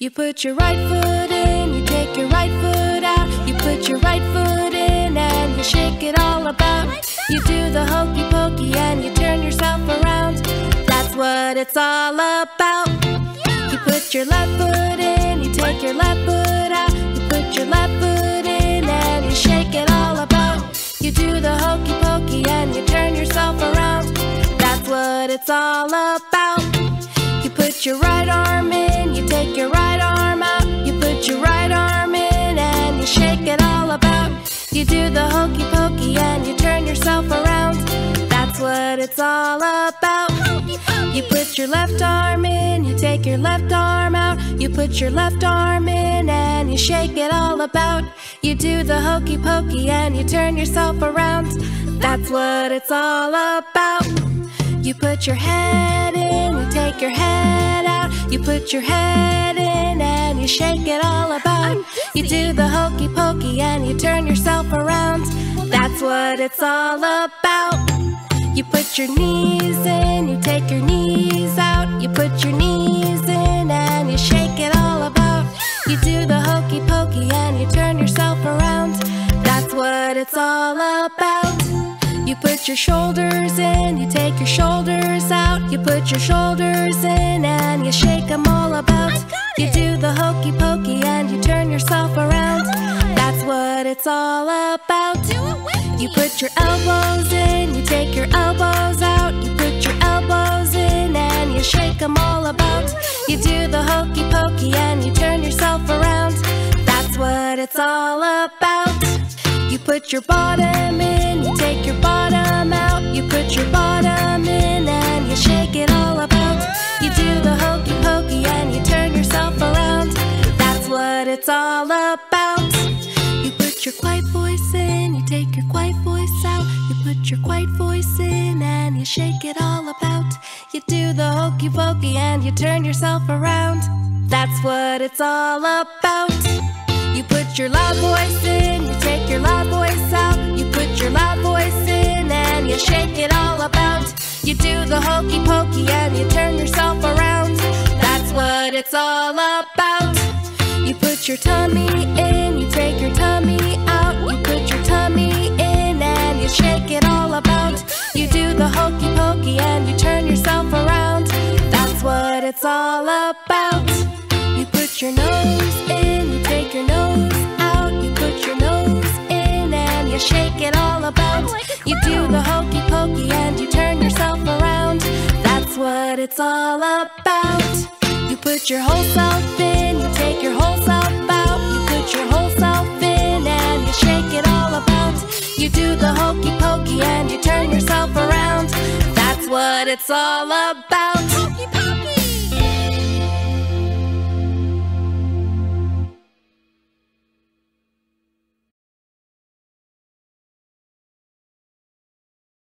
You put your right foot in, you take your right foot out. You put your right foot in and you shake it all about. You do the hokey pokey and you turn yourself around. That's what it's all about. You put your left foot in, you take your left foot out. You put your left foot in and you shake it all about. You do the hokey pokey and you turn yourself around. That's what it's all about. You put your right arm in, you take your right arm out. You put your right arm in and you shake it all about. You do the hokey pokey and you turn yourself around. That's what it's all about. You put your left arm in, you take your left arm out. You put your left arm in and you shake it all about. You do the hokey pokey and you turn yourself around. That's what it's all about. You put your head in, you take your head out. You put your head in and you shake it all about. You do the hokey pokey and you turn yourself around. That's what it's all about. You put your knees in, you take your knees out. You put your knees in and you shake it all about. You do the hokey pokey and you turn yourself around. That's what it's all about. You put your shoulders in, you take your shoulders out. You put your shoulders in and you shake them all about. You do the hokey pokey and you turn yourself around. That's what it's all about. You put your elbows in, you take your elbows out. You put your elbows in and you shake them all about. You do the hokey pokey and you turn yourself around. That's what it's all about. You put your bottom in, you take your bottom out. You put your bottom in and you shake it all about. You do the hokey pokey and you turn yourself around. That's what it's all about. You put your quiet voice in, you take your quiet voice out. You put your quiet voice in and you shake it all about. You do the hokey pokey and you turn yourself around. That's what it's all about. You put your loud voice in, you take your loud voice out. You put your loud voice in and you shake it all about. You do the hokey pokey and you turn yourself around. That's what it's all about. You put your tummy in, you take your tummy out. You put your tummy in and you shake it all about. You do the hokey pokey and you turn yourself around. That's what it's all about. You put your nose in, you take your nose out. You put your nose in and you shake it all about. You do the hokey pokey and you turn yourself around. That's what it's all about. You put your whole self in, you take your whole self out. You put your whole self in and you shake it all about. You do the hokey pokey and you turn yourself around. That's what it's all about.